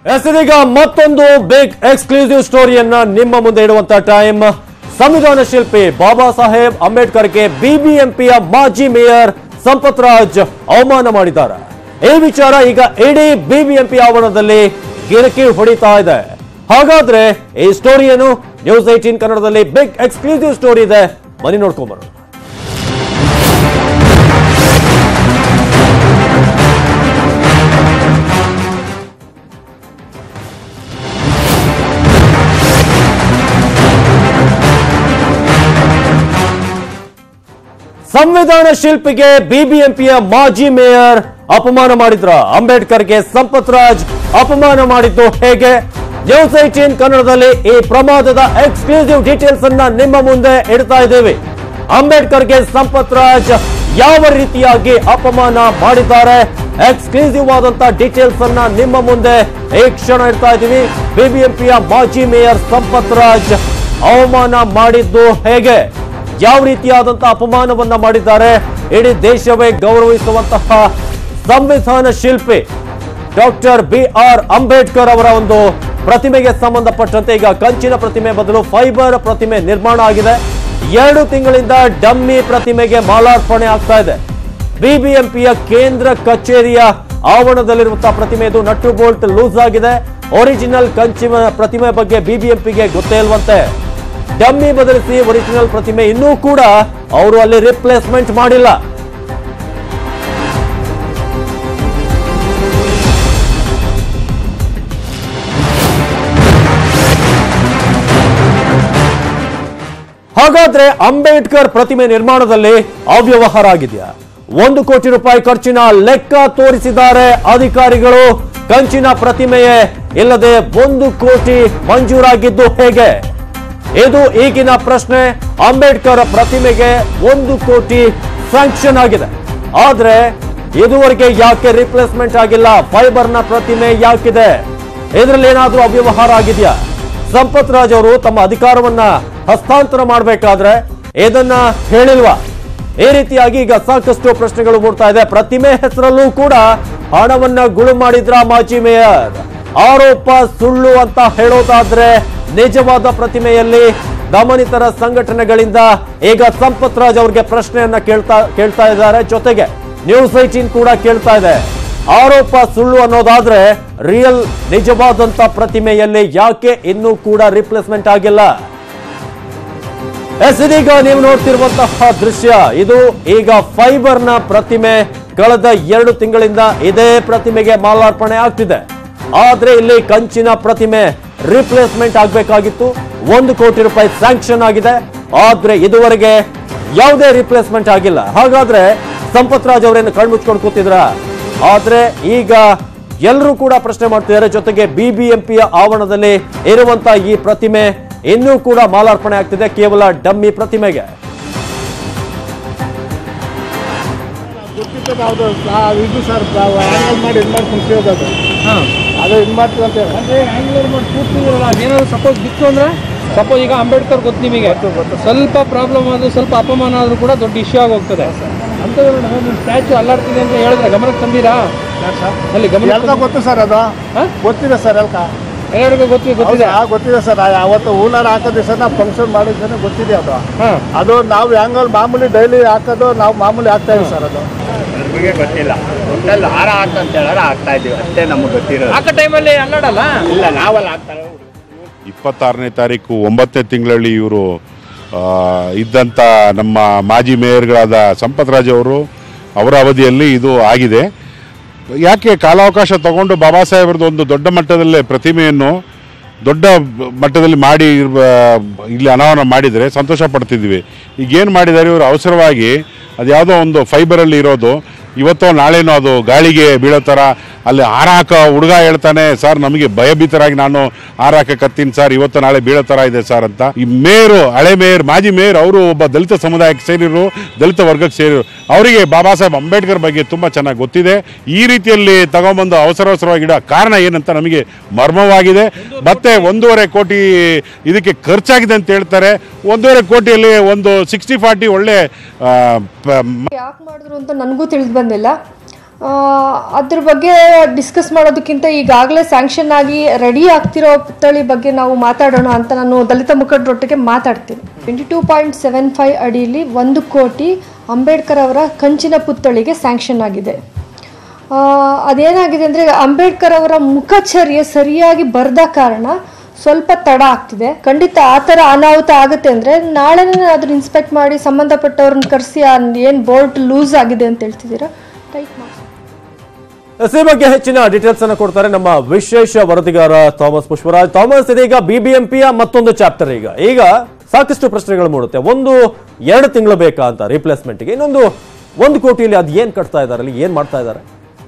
ಇದೀಗ ಮತ್ತೊಂದು big exclusive ಸ್ಟೋರಿಯನ್ನ ನಿಮ್ಮ ಮುಂದೆ ಇಡುವಂತ ಟೈಮ್. ಸಂವಿಧಾನ ಶಿಲ್ಪಿ ಬಾಬಾ ಸಾಹೇಬ್ ಅಂಬೇಡ್ಕರ್ಗೆ ಬಿಬಿಎಂಪಿಯ ಮಾಜಿ ಮೇಯರ್ ಸಂಪತ್ ರಾಜ್ ಅವಮಾನ ಮಾಡಿದ್ದಾರೆ. ಈ ವಿಚಾರ ಈಗ ಇಡೀ ಬಿಬಿಎಂಪಿ ಆವರಣದಲ್ಲಿ ಗಿರಕಿ ಹೊಡಿತಾ ಇದೆ. ಹಾಗಾದ್ರೆ ಈ ಸ್ಟೋರಿ ಏನು? ನ್ಯೂಸ್ 18 ಕನ್ನಡದಲ್ಲಿ ಬಿಗ್ ಎಕ್ಸ್ಕ್ಲೂಸಿವ್ ಸ್ಟೋರಿ ಇದೆ, ಬನ್ನಿ ನೋಡ್ಕೊಂಬರೋಣ. ಸಂವಿಧಾನ ಶಿಲ್ಪಿಗೆ ಬಿಬಿಎಂಪಿಯ ಮಾಜಿ ಮೇಯರ್ ಅಪಮಾನ ಮಾಡಿದ್ರ? ಅಂಬೇಡ್ಕರ್ಗೆ ಸಂಪತ್ ರಾಜ್ ಅಪಮಾನ ಮಾಡಿದ್ದು ಹೇಗೆ? ನ್ಯೂಸ್ 18 ಕನ್ನಡದಲ್ಲಿ ಈ ಪ್ರಮಾದದ ಎಕ್ಸ್ಕ್ಲೂಸಿವ್ ಡೀಟೇಲ್ಸ್ ಅನ್ನ ನಿಮ್ಮ ಮುಂದೆ ಇಡ್ತಾ ಇದ್ದೇವೆ. ಅಂಬೇಡ್ಕರ್ಗೆ ಸಂಪತ್ ರಾಜ್ ಯಾವ ರೀತಿಯಾಗಿ ಅಪಮಾನ ಮಾಡಿದ್ದಾರೆ, ಎಕ್ಸ್ಕ್ಲೂಸಿವ್ ಆದಂತ ಡೀಟೇಲ್ಸ್ ಅನ್ನ ನಿಮ್ಮ ಮುಂದೆ ಈ ಕ್ಷಣ ಇಡ್ತಾ ಇದ್ದೀವಿ. ಬಿಬಿಎಂಪಿಯ ಮಾಜಿ ಮೇಯರ್ ಸಂಪತ್ ರಾಜ್ ಅವಮಾನ ಮಾಡಿದ್ದು ಹೇಗೆ, ಯಾವ ರೀತಿಯಾದಂತಹ ಅಪಮಾನವನ್ನ ಮಾಡಿದ್ದಾರೆ? ಇಡೀ ದೇಶವೇ ಗೌರವಿಸುವಂತಹ ಸಂವಿಧಾನ ಶಿಲ್ಪಿ ಡಾಕ್ಟರ್ BR ಅಂಬೇಡ್ಕರ್ ಅವರ ಒಂದು ಪ್ರತಿಮೆಗೆ ಸಂಬಂಧಪಟ್ಟಂತೆ ಈಗ ಕಂಚಿನ ಪ್ರತಿಮೆ ಬದಲು ಫೈಬರ್ ಪ್ರತಿಮೆ ನಿರ್ಮಾಣ ಆಗಿದೆ. 2 ತಿಂಗಳಿಂದ ಡಮ್ಮಿ ಪ್ರತಿಮೆಗೆ ಮಾಲಾರ್ಪಣೆ ಆಗ್ತಾ ಇದೆ. ಬಿಬಿಎಂಪಿಯ ಕೇಂದ್ರ ಕಚೇರಿಯ ಆವರಣದಲ್ಲಿರುವಂತಹ ಪ್ರತಿಮೆ ಇದು ನಟ್ಟು ಬೋಲ್ಟ್ ಲೂಸ್ ಆಗಿದೆ. ಒರಿಜಿನಲ್ ಕಂಚಿನ ಪ್ರತಿಮೆ ಬಗ್ಗೆ ಬಿಬಿಎಂಪಿಗೆ ಗೊತ್ತೇ ಇಲ್ವಂತೆ. ಡಮ್ಮಿ ಬದಲಿಸಿ ಒರಿಜಿನಲ್ ಪ್ರತಿಮೆ ಇನ್ನೂ ಕೂಡ ಅವರು ಅಲ್ಲಿ ರಿಪ್ಲೇಸ್ಮೆಂಟ್ ಮಾಡಿಲ್ಲ. ಹಾಗಾದ್ರೆ ಅಂಬೇಡ್ಕರ್ ಪ್ರತಿಮೆ ನಿರ್ಮಾಣದಲ್ಲಿ ಅವ್ಯವಹಾರ ಆಗಿದೆಯಾ? 1 ಕೋಟಿ ರೂಪಾಯಿ ಖರ್ಚಿನ ಲೆಕ್ಕ ತೋರಿಸಿದ್ದಾರೆ ಅಧಿಕಾರಿಗಳು. ಕಂಚಿನ ಪ್ರತಿಮೆಯೇ ಇಲ್ಲದೆ 1 ಕೋಟಿ ಮಂಜೂರಾಗಿದ್ದು ಹೇಗೆ? ಇದು ಈಗಿನ ಪ್ರಶ್ನೆ. ಅಂಬೇಡ್ಕರ್ ಪ್ರತಿಮೆಗೆ 1 ಕೋಟಿ ಸ್ಯಾಂಕ್ಷನ್ ಆಗಿದೆ, ಆದ್ರೆ ಇದುವರೆಗೆ ಯಾಕೆ ರಿಪ್ಲೇಸ್ಮೆಂಟ್ ಆಗಿಲ್ಲ? ಫೈಬರ್ನ ಪ್ರತಿಮೆ ಯಾಕಿದೆ? ಇದರಲ್ಲಿ ಏನಾದ್ರೂ ಅವ್ಯವಹಾರ ಆಗಿದೆಯಾ? ಸಂಪತ್ ರಾಜ್ ಅವರು ತಮ್ಮ ಅಧಿಕಾರವನ್ನ ಹಸ್ತಾಂತರ ಮಾಡಬೇಕಾದ್ರೆ ಇದನ್ನ ಹೇಳಿಲ್ವಾ? ಈ ರೀತಿಯಾಗಿ ಈಗ ಸಾಕಷ್ಟು ಪ್ರಶ್ನೆಗಳು ಮೂಡ್ತಾ ಇದೆ. ಪ್ರತಿಮೆ ಹೆಸರಲ್ಲೂ ಕೂಡ ಹಣವನ್ನ ಗುಳು ಮಾಡಿದ್ರ ಮಾಜಿ ಮೇಯರ್? ಆರೋಪ ಸುಳ್ಳು ಅಂತ ಹೇಳೋದಾದ್ರೆ ನಿಜವಾದ ಪ್ರತಿಮೆಯಲ್ಲಿ ದಮನಿತರ ಸಂಘಟನೆಗಳಿಂದ ಈಗ ಸಂಪತ್ ರಾಜ್ ಅವರಿಗೆ ಪ್ರಶ್ನೆಯನ್ನ ಕೇಳ್ತಾ ಇದ್ದಾರೆ. ಜೊತೆಗೆ ನ್ಯೂಸ್ 18 ಕೂಡ ಕೇಳ್ತಾ ಇದೆ. ಆರೋಪ ಸುಳ್ಳು ಅನ್ನೋದಾದ್ರೆ ರಿಯಲ್ ನಿಜವಾದಂತ ಪ್ರತಿಮೆಯಲ್ಲಿ ಯಾಕೆ ಇನ್ನೂ ಕೂಡ ರಿಪ್ಲೇಸ್ಮೆಂಟ್ ಆಗಿಲ್ಲ? ಇದೀಗ ನೀವು ನೋಡ್ತಿರುವಂತಹ ದೃಶ್ಯ ಇದು. ಈಗ ಫೈಬರ್ನ ಪ್ರತಿಮೆ ಕಳೆದ 2 ತಿಂಗಳಿಂದ ಇದೇ ಪ್ರತಿಮೆಗೆ ಮಾಲಾರ್ಪಣೆ ಆಗ್ತಿದೆ. ಆದ್ರೆ ಇಲ್ಲಿ ಕಂಚಿನ ಪ್ರತಿಮೆ ರಿಪ್ಲೇಸ್ಮೆಂಟ್ ಆಗ್ಬೇಕಾಗಿತ್ತು. 1 ಕೋಟಿ ರೂಪಾಯಿ ಸ್ಯಾಂಕ್ಷನ್ ಆಗಿದೆ, ಆದ್ರೆ ಇದುವರೆಗೆ ಯಾವುದೇ ರಿಪ್ಲೇಸ್ಮೆಂಟ್ ಆಗಿಲ್ಲ. ಹಾಗಾದ್ರೆ ಸಂಪತ್ ರಾಜ್ ಅವರೇನು ಕಣ್ಮುಚ್ಕೊಂಡು ಕೂತಿದ್ರ? ಆದ್ರೆ ಈಗ ಎಲ್ಲರೂ ಕೂಡ ಪ್ರಶ್ನೆ ಮಾಡ್ತಿದ್ದಾರೆ. ಜೊತೆಗೆ ಬಿಬಿಎಂಪಿಯ ಆವರಣದಲ್ಲಿ ಇರುವಂತಹ ಈ ಪ್ರತಿಮೆ ಇನ್ನೂ ಕೂಡ ಮಾಲಾರ್ಪಣೆ ಆಗ್ತಿದೆ, ಕೇವಲ ಡಮ್ಮಿ ಪ್ರತಿಮೆಗೆ. ಸಪೋಸ್ ಬಿತ್ತು ಅಂದ್ರೆ ಸಪೋಸ್ ಈಗ ಅಂಬೇಡ್ಕರ್ ಗೊತ್ತು ನಿಮಗೆ, ಸ್ವಲ್ಪ ಪ್ರಾಬ್ಲಮ್ ಆದ್ರೂ ಸ್ವಲ್ಪ ಅಪಮಾನ ಆದ್ರೂ ಕೂಡ ದೊಡ್ಡ ಇಶ್ಯೂ ಆಗಿ ಹೋಗ್ತದೆ. ಅಂತಂದ್ರೆ ನಿಮ್ಮ ಸ್ಟ್ಯಾಚು ಅಲ್ಲಾಡ್ತಿದೆ ಅಂತ ಹೇಳಿದ್ರೆ ಗಮನಕ್ಕೆ ತಂದಿರಾ? ಅಲ್ಲಿ ಗಮನ ಗೊತ್ತು ಸರ್, ಅದು ಗೊತ್ತಿದೆ ಸರ್. ಎಲ್ಲರಿಗೂ ಗೊತ್ತಿದೆ ಸರ್. ಅವತ್ತು ಹೂನಾರ ಹಾಕೋ ದಿವಸ ನಾವು ಫಂಕ್ಷನ್ ಮಾಡಿದ್ದೇನೆ, ಗೊತ್ತಿದೆ ಅದು. ಅದು ನಾವು ಹೆಂಗಲ್ಲಿ ಮಾಮೂಲಿ ಡೈಲಿ ಹಾಕೋದು, ನಾವು ಮಾಮೂಲಿ ಹಾಕ್ತಾ ಇದೀವಿ ಸರ್. ಅದು ನಮಗೆ ಗೊತ್ತಿಲ್ಲ. ಒಟ್ಟಲ್ಲಿ ಹಾರ ಹಾಕಂತ ಹೇಳಾರ ಹಾಕ್ತಾ ಇದೀವಿ ಅಷ್ಟೇ, ನಮಗೆ ಗೊತ್ತಿರೋದು. ಹಾಕೋ ಟೈಮಲ್ಲಿ ಅಲ್ಲಾಡಲ್ಲ. ಇಲ್ಲ, ನಾವಲ್ಲಿ ಹಾಕ್ತಾರೆ. 26ನೇ ತಾರೀಕು 9ನೇ ತಿಂಗಳಲ್ಲಿ ಇವರು ಇದ್ದಂಥ ನಮ್ಮ ಮಾಜಿ ಮೇಯರ್ಗಳಾದ ಸಂಪತ್ ರಾಜ್ ಅವರು ಅವರ ಅವಧಿಯಲ್ಲಿ ಇದು ಆಗಿದೆ. ಯಾಕೆ ಕಾಲಾವಕಾಶ ತಗೊಂಡು ಬಾಬಾ ಸಾಹೇಬ್ರದ್ದು ಒಂದು ದೊಡ್ಡ ಮಟ್ಟದಲ್ಲೇ ಪ್ರತಿಮೆಯನ್ನು ದೊಡ್ಡ ಮಟ್ಟದಲ್ಲಿ ಮಾಡಿ ಇಲ್ಲಿ ಅನಾವರಣ ಮಾಡಿದರೆ ಸಂತೋಷ ಪಡ್ತಿದ್ವಿ. ಈಗೇನು ಮಾಡಿದ್ದಾರೆ ಇವರು ಅವಸರವಾಗಿ ಅದು ಯಾವುದೋ ಒಂದು ಫೈಬರಲ್ಲಿ ಇರೋದು, ಇವತ್ತೋ ನಾಳೆನೋ ಅದು ಗಾಳಿಗೆ ಬೀಳೋ ಥರ ಅಲ್ಲಿ ಹಾರ ಹಾಕೋ ಹುಡುಗ ಹೇಳ್ತಾನೆ, ಸರ್ ನಮಗೆ ಭಯಭೀತರಾಗಿ ನಾನು ಹಾರ ಹಾಕತ್ತೀನಿ ಸರ್, ಇವತ್ತು ನಾಳೆ ಬೀಳೋ ಥರ ಇದೆ ಸರ್ ಅಂತ. ಈ ಮೇಯರು, ಹಳೆ ಮೇಯರ್, ಮಾಜಿ ಮೇಯರ್, ಅವರು ಒಬ್ಬ ದಲಿತ ಸಮುದಾಯಕ್ಕೆ ಸೇರಿರು, ದಲಿತ ವರ್ಗಕ್ಕೆ ಸೇರಿರು. ಅವರಿಗೆ ಬಾಬಾ ಸಾಹೇಬ್ ಅಂಬೇಡ್ಕರ್ ಬಗ್ಗೆ ತುಂಬ ಚೆನ್ನಾಗಿ ಗೊತ್ತಿದೆ. ಈ ರೀತಿಯಲ್ಲಿ ತಗೊಂಬಂದು ಅವಸರವಾಗಿ ಇಡೋ ಕಾರಣ ಏನಂತ ನಮಗೆ ಮರ್ಮವಾಗಿದೆ. ಮತ್ತೆ 1.5 ಕೋಟಿ ಇದಕ್ಕೆ ಖರ್ಚಾಗಿದೆ ಅಂತ ಹೇಳ್ತಾರೆ. 1.5 ಕೋಟಿಯಲ್ಲಿ ಒಂದು 60-40 ಒಳ್ಳೆ ಯಾಕೆ ಮಾಡಿದ್ರು ಅಂತ ನನಗೂ ತಿಳಿದು ಬಂದಿಲ್ಲ. ಅದ್ರ ಬಗ್ಗೆ ಡಿಸ್ಕಸ್ ಮಾಡೋದಕ್ಕಿಂತ ಈಗಾಗಲೇ ಸ್ಯಾಂಕ್ಷನ್ ಆಗಿ ರೆಡಿ ಆಗ್ತಿರೋ ಪುತ್ಥಳಿ ಬಗ್ಗೆ ನಾವು ಮಾತಾಡೋಣ ಅಂತ ನಾನು ದಲಿತ ಮುಖಂಡರೊಟ್ಟಿಗೆ ಮಾತಾಡ್ತೀನಿ. 22.75 ಅಡಿಯಲ್ಲಿ 1 ಕೋಟಿ ಅಂಬೇಡ್ಕರ್ ಅವರ ಕಂಚಿನ ಪುತ್ಥಳಿಗೆ ಸ್ಯಾಂಕ್ಷನ್ ಆಗಿದೆ. ಅದೇನಾಗಿದೆ ಅಂದರೆ ಅಂಬೇಡ್ಕರ್ ಅವರ ಮುಖಚರ್ಯೆ ಸರಿಯಾಗಿ ಬರೆದ ಕಾರಣ ಸ್ವಲ್ಪ ತಡ ಆಗ್ತಿದೆ. ಖಂಡಿತ ಆ ಥರ ಅನಾಹುತ ಆಗುತ್ತೆ ಅಂದರೆ ನಾಳೆನೇ ಅದನ್ನ ಇನ್ಸ್ಪೆಕ್ಟ್ ಮಾಡಿ ಸಂಬಂಧಪಟ್ಟವ್ರನ್ನ ಕರೆಸಿ ಏನು ಬೋಲ್ಟ್ ಲೂಸ್ ಆಗಿದೆ ಅಂತ ಹೇಳ್ತಿದ್ದೀರಾ, ಟೈಟ್ ಮಾಡಿ. ಈ ಬಗ್ಗೆ ಹೆಚ್ಚಿನ ಡೀಟೇಲ್ಸ್ ಅನ್ನು ಕೊಡ್ತಾರೆ ನಮ್ಮ ವಿಶೇಷ ವರದಿಗಾರ ಥಾಮಸ್ ಪುಷ್ಪರಾಜ್. ಥಾಮಸ್, ಇದೀಗ ಬಿಬಿಎಂಪಿಯ ಮತ್ತೊಂದು ಚಾಪ್ಟರ್. ಈಗ ಸಾಕಷ್ಟು ಪ್ರಶ್ನೆಗಳು ಮೂಡುತ್ತೆ. 1-2 ತಿಂಗಳು ಬೇಕಾ ಅಂತ ರಿಪ್ಲೇಸ್ಮೆಂಟ್ಗೆ, ಇನ್ನೊಂದು 1 ಕೋಟಿಯಲ್ಲಿ ಅದು ಏನ್ ಕಟ್ತಾ ಇದ್ದಾರೆ, ಅಲ್ಲಿ ಏನ್ ಮಾಡ್ತಾ ಇದ್ದಾರೆ?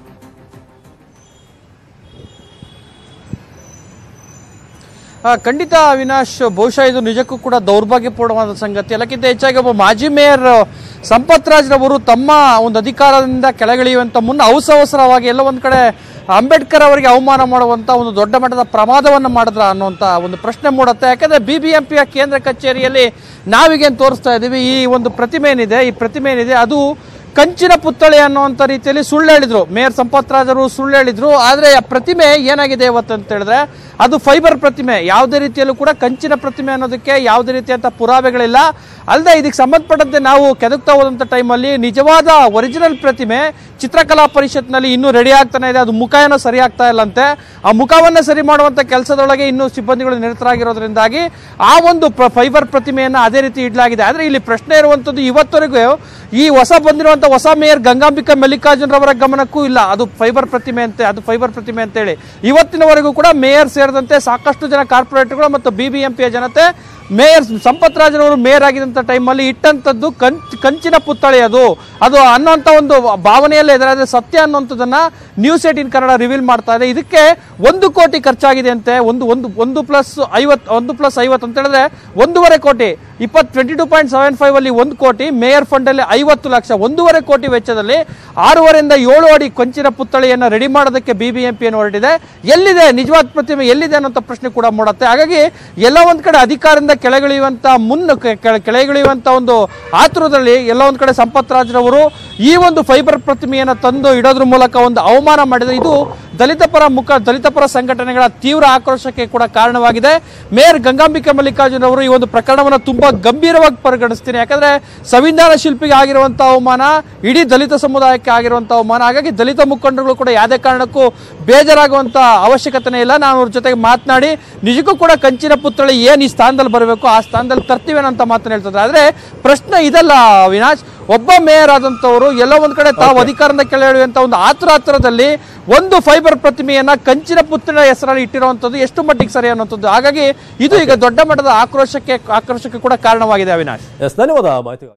ಖಂಡಿತ ಅವಿನಾಶ್, ಬಹುಶಃ ಇದು ನಿಜಕ್ಕೂ ಕೂಡ ದೌರ್ಭಾಗ್ಯಪೂರ್ಣವಾದ ಸಂಗತಿ. ಎಲ್ಲಕ್ಕಿಂತ ಹೆಚ್ಚಾಗಿ ಒಬ್ಬ ಮಾಜಿ ಮೇಯರ್ ಸಂಪತ್ ರಾಜ್ರವರು ತಮ್ಮ ಒಂದು ಅಧಿಕಾರದಿಂದ ಕೆಳಗಿಳಿಯುವಂತ ಮುನ್ನ ಅವಸರವಾಗಿ ಎಲ್ಲ ಒಂದ್ ಕಡೆ ಅಂಬೇಡ್ಕರ್ ಅವರಿಗೆ ಅವಮಾನ ಮಾಡುವಂತ ಒಂದು ದೊಡ್ಡ ಮಟ್ಟದ ಪ್ರಮಾದವನ್ನು ಮಾಡಿದ್ರ ಅನ್ನುವಂತ ಒಂದು ಪ್ರಶ್ನೆ ಮೂಡುತ್ತೆ. ಯಾಕಂದ್ರೆ ಬಿಬಿಎಂಪಿಯ ಕೇಂದ್ರ ಕಚೇರಿಯಲ್ಲಿ ನಾವೀಗೇನು ತೋರಿಸ್ತಾ ಇದ್ದೀವಿ, ಈ ಒಂದು ಪ್ರತಿಮೆ ಏನಿದೆ ಅದು ಕಂಚಿನ ಪುತ್ಥಳಿ ಅನ್ನುವಂಥ ರೀತಿಯಲ್ಲಿ ಸುಳ್ಳು ಹೇಳಿದ್ರು. ಮೇಯರ್ ಸಂಪತ್ ರಾಜ್ ಅವರು ಸುಳ್ಳು ಹೇಳಿದ್ರು. ಆದರೆ ಆ ಪ್ರತಿಮೆ ಏನಾಗಿದೆ ಇವತ್ತು ಅಂತ ಹೇಳಿದ್ರೆ ಅದು ಫೈಬರ್ ಪ್ರತಿಮೆ. ಯಾವುದೇ ರೀತಿಯಲ್ಲೂ ಕೂಡ ಕಂಚಿನ ಪ್ರತಿಮೆ ಅನ್ನೋದಕ್ಕೆ ಯಾವುದೇ ರೀತಿಯಂತ ಪುರಾವೆಗಳಿಲ್ಲ. ಅಲ್ಲದೆ ಇದಕ್ಕೆ ಸಂಬಂಧಪಟ್ಟಂತೆ ನಾವು ಕೆದಕ್ತಾ ಹೋದಂಥ ಟೈಮಲ್ಲಿ ನಿಜವಾದ ಒರಿಜಿನಲ್ ಪ್ರತಿಮೆ ಚಿತ್ರಕಲಾ ಪರಿಷತ್ನಲ್ಲಿ ಇನ್ನೂ ರೆಡಿ ಆಗ್ತಾನೆ ಇದೆ. ಅದು ಮುಖ ಏನೋ ಸರಿ ಆಗ್ತಾ ಇಲ್ಲಂತೆ. ಆ ಮುಖವನ್ನು ಸರಿ ಮಾಡುವಂಥ ಕೆಲಸದೊಳಗೆ ಇನ್ನೂ ಸಿಬ್ಬಂದಿಗಳು ನಿರತರಾಗಿರೋದ್ರಿಂದಾಗಿ ಆ ಒಂದು ಫೈಬರ್ ಪ್ರತಿಮೆಯನ್ನು ಅದೇ ರೀತಿ ಇಡಲಾಗಿದೆ. ಆದರೆ ಇಲ್ಲಿ ಪ್ರಶ್ನೆ ಇರುವಂಥದ್ದು, ಇವತ್ತವರೆಗೂ ಈ ಬಂದಿರುವಂಥ ಹೊಸ ಮೇಯರ್ ಗಂಗಾಂಬಿಕಾ ಮಲ್ಲಿಕಾರ್ಜುನ್ ರವರ ಗಮನಕ್ಕೂ ಇಲ್ಲ ಅದು ಫೈಬರ್ ಪ್ರತಿಮೆ ಅಂತೇಳಿ. ಇವತ್ತಿನವರೆಗೂ ಕೂಡ ಮೇಯರ್ ಸೇರಿದಂತೆ ಸಾಕಷ್ಟು ಜನ ಕಾರ್ಪೊರೇಟರ್ಗಳು ಮತ್ತು ಬಿಬಿಎಂಪಿಯ ಜನತೆ ಮೇಯರ್ ಸಂಪತ್ ರಾಜ್ರವರು ಮೇಯರ್ ಆಗಿದ್ದಂಥ ಟೈಮಲ್ಲಿ ಇಟ್ಟಂಥದ್ದು ಕಂಚಿನ ಪುತ್ಥಳಿ ಅದು ಅನ್ನೋಂಥ ಒಂದು ಭಾವನೆಯಲ್ಲೇ ಇದರ ಸತ್ಯ ಅನ್ನೋಂಥದ್ದನ್ನ ನ್ಯೂಸ್ 18 ಕನ್ನಡ ರಿವೀಲ್ ಮಾಡ್ತಾ ಇದೆ. ಇದಕ್ಕೆ 1 ಕೋಟಿ ಖರ್ಚಾಗಿದೆ ಅಂತೆ. 1+50 ಅಂತ ಹೇಳಿದ್ರೆ 1.5 ಕೋಟಿ. 22.75 ಅಲ್ಲಿ 1 ಕೋಟಿ, ಮೇಯರ್ ಫಂಡ್ ಅಲ್ಲಿ 50 ಲಕ್ಷ, 1.5 ಕೋಟಿ ವೆಚ್ಚದಲ್ಲಿ 6.5ರಿಂದ 7 ಅಡಿ ಕೊಂಚಿನ ಪುತ್ಥಳಿಯನ್ನ ರೆಡಿ ಮಾಡೋದಕ್ಕೆ ಬಿಬಿಎಂಪಿಯನ್ನು ಹೊರಟಿದೆ. ಎಲ್ಲಿದೆ ನಿಜವಾದ ಪ್ರತಿಮೆ, ಎಲ್ಲಿದೆ ಅನ್ನೋ ಪ್ರಶ್ನೆ ಕೂಡ ಮೂಡುತ್ತೆ. ಹಾಗಾಗಿ ಎಲ್ಲ ಒಂದ್ ಕಡೆ ಅಧಿಕಾರದಿಂದ ಕೆಳಗಿಳಿಯುವಂತ ಒಂದು ಆತುರದಲ್ಲಿ ಎಲ್ಲ ಒಂದ್ ಕಡೆ ಸಂಪತ್ ರಾಜ್ರವರು ಈ ಒಂದು ಫೈಬರ್ ಪ್ರತಿಮೆಯನ್ನು ತಂದು ಇಡೋದ್ರ ಮೂಲಕ ಒಂದು ಅವಮಾನ ಮಾಡಿದೆ. ಇದು ದಲಿತ ಪರ ಸಂಘಟನೆಗಳ ತೀವ್ರ ಆಕ್ರೋಶಕ್ಕೆ ಕೂಡ ಕಾರಣವಾಗಿದೆ. ಮೇಯರ್ ಗಂಗಾಂಬಿಕಾ ಮಲ್ಲಿಕಾರ್ಜುನ್ ಅವರು ಈ ಒಂದು ಪ್ರಕರಣವನ್ನು ತುಂಬಾ ಗಂಭೀರವಾಗಿ ಪರಿಗಣಿಸ್ತೀನಿ. ಯಾಕಂದ್ರೆ ಸಂವಿಧಾನ ಶಿಲ್ಪಿಗೆ ಆಗಿರುವಂತಹ ಅವಮಾನ, ಇಡೀ ದಲಿತ ಸಮುದಾಯಕ್ಕೆ ಆಗಿರುವಂತಹ ಅವಮಾನ. ಹಾಗಾಗಿ ದಲಿತ ಮುಖಂಡರುಗಳು ಕೂಡ ಯಾವುದೇ ಕಾರಣಕ್ಕೂ ಬೇಜಾರಾಗುವಂತ ಅವಶ್ಯಕತೆ ಇಲ್ಲ. ನಾನು ಅವ್ರ ಜೊತೆಗೆ ಮಾತನಾಡಿ ನಿಜಕ್ಕೂ ಕೂಡ ಕಂಚಿನ ಪುತ್ಥಳಿ ಏನ್ ಈ ಸ್ಥಾನದಲ್ಲಿ ಬರಬೇಕು ಆ ಸ್ಥಾನದಲ್ಲಿ ತರ್ತೀವೇನಂತ ಮಾತನ್ನ ಹೇಳ್ತಾರೆ. ಆದ್ರೆ ಪ್ರಶ್ನೆ ಇದಲ್ಲ ವಿನಾಶ್, ಒಬ್ಬ ಮೇಯರ್ ಆದಂತವರು ಎಲ್ಲ ಒಂದ್ ಕಡೆ ತಾವು ಅಧಿಕಾರದಿಂದ ಕೆಳಗಿಳಿಯುವಂತ ಒಂದು ಆತುರದಲ್ಲಿ ಒಂದು ಫೈಬರ್ ಪ್ರತಿಮೆಯನ್ನ ಕಂಚಿನ ಪುತ್ಥಳಿಯ ಹೆಸರಲ್ಲಿ ಇಟ್ಟಿರುವಂತದ್ದು ಎಷ್ಟು ಮಟ್ಟಿಗೆ ಸರಿ ಅನ್ನುವಂಥದ್ದು. ಹಾಗಾಗಿ ಇದು ಈಗ ದೊಡ್ಡ ಮಟ್ಟದ ಆಕ್ರೋಶಕ್ಕೆ ಕೂಡ ಕಾರಣವಾಗಿದೆ ಅವಿನಾಶ್. ಧನ್ಯವಾದ ಮಾಹಿತಿ.